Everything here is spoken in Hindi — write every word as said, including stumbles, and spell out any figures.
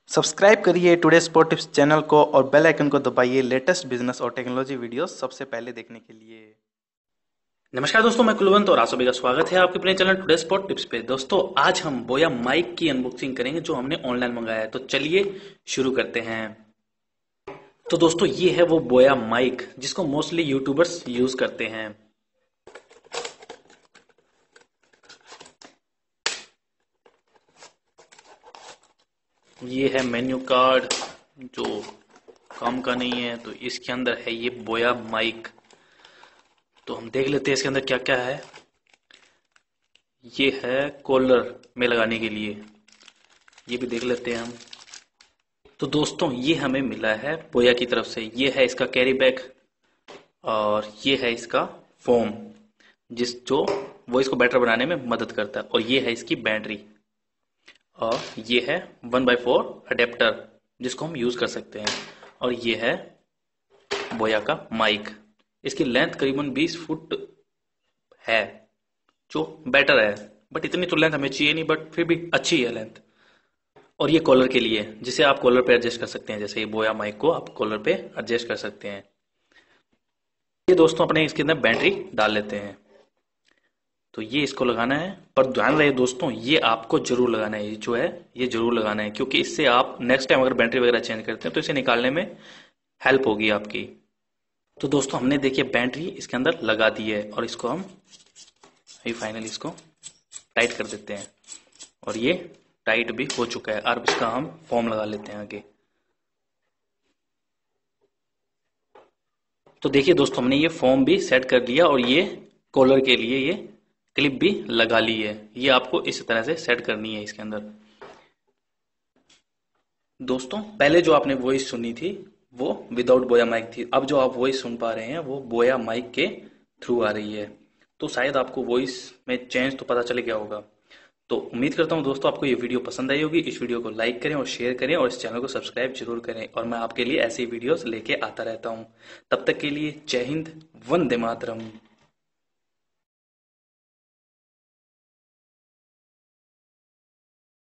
सब्सक्राइब करिए टुडे स्पोर्ट टिप्स चैनल को और बेल आइकन को दबाइए लेटेस्ट बिजनेस और टेक्नोलॉजी वीडियोस सबसे पहले देखने के लिए। नमस्कार दोस्तों, मैं कुलवंत और आप सभी का स्वागत है आपके अपने चैनल टुडे स्पॉट टिप्स पे। दोस्तों आज हम बोया माइक की अनबॉक्सिंग करेंगे जो हमने ऑनलाइन मंगाया है। तो चलिए शुरू करते हैं। तो दोस्तों ये है वो बोया माइक जिसको मोस्टली यूट्यूबर्स यूज करते हैं। ये है मेन्यू कार्ड जो काम का नहीं है। तो इसके अंदर है ये बोया माइक। तो हम देख लेते हैं इसके अंदर क्या क्या है। ये है कॉलर में लगाने के लिए, ये भी देख लेते हैं हम। तो दोस्तों ये हमें मिला है बोया की तरफ से। ये है इसका कैरी बैग और ये है इसका फोम जिस जो वॉइस को बेटर बनाने में मदद करता है। और ये है इसकी बैटरी और ये है वन बाई फोर अडेप्टर जिसको हम यूज कर सकते हैं। और ये है बोया का माइक। इसकी लेंथ करीबन बीस फुट है जो बेटर है, बट इतनी तो लेंथ हमें चाहिए नहीं, बट फिर भी अच्छी है लेंथ। और ये कॉलर के लिए जिसे आप कॉलर पे एडजस्ट कर सकते हैं, जैसे ये बोया माइक को आप कॉलर पे एडजस्ट कर सकते हैं। ये दोस्तों अपने इसके अंदर बैटरी डाल लेते हैं। तो ये इसको लगाना है, पर ध्यान रहे दोस्तों ये आपको जरूर लगाना है। ये जो है ये जरूर लगाना है क्योंकि इससे आप नेक्स्ट टाइम अगर बैटरी वगैरह चेंज करते हैं तो इसे निकालने में हेल्प होगी आपकी। तो दोस्तों हमने देखिए बैटरी इसके अंदर लगा दी है और इसको हम अभी फाइनली इसको टाइट कर देते हैं। और ये टाइट भी हो चुका है। अब इसका हम फॉर्म लगा लेते हैं आगे। तो देखिए दोस्तों हमने ये फॉर्म भी सेट कर लिया और ये कॉलर के लिए ये क्लिप भी लगा ली है। ये आपको इस तरह से सेट करनी है इसके अंदर। दोस्तों पहले जो आपने वॉइस सुनी थी वो विदाउट बोया माइक थी। अब जो आप वॉइस सुन पा रहे हैं वो बोया माइक के थ्रू आ रही है। तो शायद आपको वॉइस में चेंज तो पता चल गया होगा। तो उम्मीद करता हूं दोस्तों आपको ये वीडियो पसंद आई होगी। इस वीडियो को लाइक करें और शेयर करें और इस चैनल को सब्सक्राइब जरूर करें। और मैं आपके लिए ऐसी वीडियोस लेके आता रहता हूं। तब तक के लिए जय हिंद, वंदे मातरम।